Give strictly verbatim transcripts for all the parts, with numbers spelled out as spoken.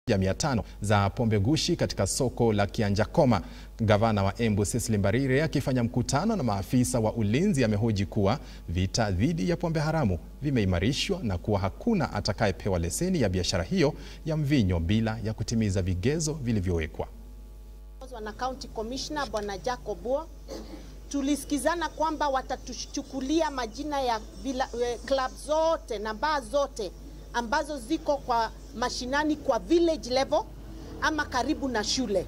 ya mia tano za pombe gushi katika soko la Kianjakoma. Gavana wa Embu Mbarire akifanya mkutano na maafisa wa ulinzi amehoji kuwa vita dhidi ya pombe haramu vimeimarishwa na kuwa hakuna atakayepewa leseni ya biashara hiyo ya mvinyo bila ya kutimiza vigezo vilivyowekwa. Na County Commissioner Bwana Kuwa, tulisikizana kwamba watatuchukulia majina ya vila, eh, club zote na bar zote ambazo ziko kwa mashinani kwa village level ama karibu na shule.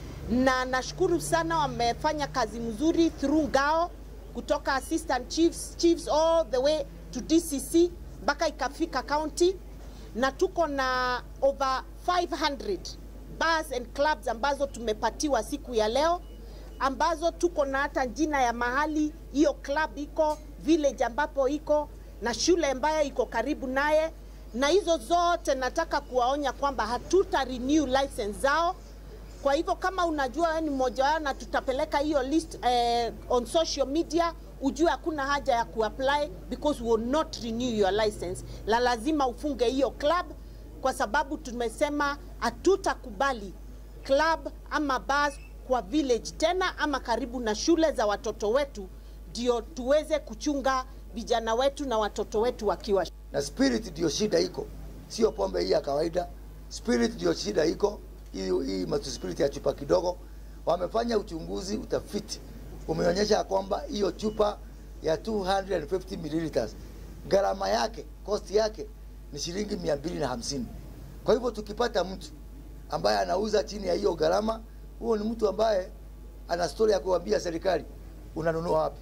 Na nashukuru sana wamefanya kazi mzuri through ngao kutoka assistant chiefs, chiefs all the way to D C C mpaka ikafika county, na tuko na over five hundred bars and clubs ambazo tumepatiwa siku ya leo, ambazo tuko na hata jina ya mahali hiyo club iko, village ambapo iko na shule ambayo iko karibu naye. Na hizo zote nataka kuwaonya kwamba hatuta renew license zao. Kwa hivyo kama unajua wewe ni mmoja wao na tutapeleka hiyo list eh, on social media, ujue hakuna haja ya kuapply because we will not renew your license. La lazima ufunge hiyo club, kwa sababu tumesema hatutakubali club ama bars kwa village tena ama karibu na shule za watoto wetu, ndio tuweze kuchunga vijana wetu na watoto wetu wakiwa. Na spirit ndio shida iko, sio pombe hii ya kawaida. Spirit ndio shida iko, hii hii matu spirit ya chupa kidogo. Wamefanya uchunguzi, utafiti umeonyesha kwamba hiyo chupa ya two hundred fifty milliliters gharama yake, cost yake ni shilingi mia mbili na hamsini. Kwa hivyo tukipata mtu ambaye anauza chini ya hiyo gharama, huo ni mtu ambaye ana story ya kuambia serikali, unanunua wapi,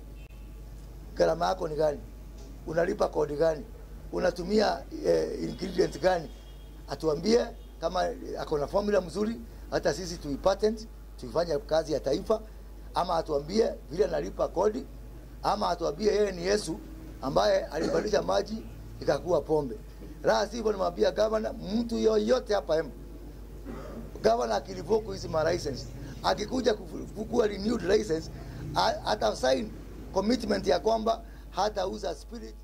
gharama yako ni gani, unalipa kodi gani, unatumia eh, ingredients gani, atuambie. Kama ako na formula mzuri, hata sisi tuipatent, tuifanye kazi ya taifa, ama atuambie vile analipa kodi, ama atuambie yeye ni Yesu ambaye alibadilisha maji ikakuwa pombe. La sivyo nimwambia governor, mtu yoyote hapa Embu, governor akilivoku hizi ma license, akikuja kufukua renewed license, hata sign commitment ya kwamba hatauza spirit.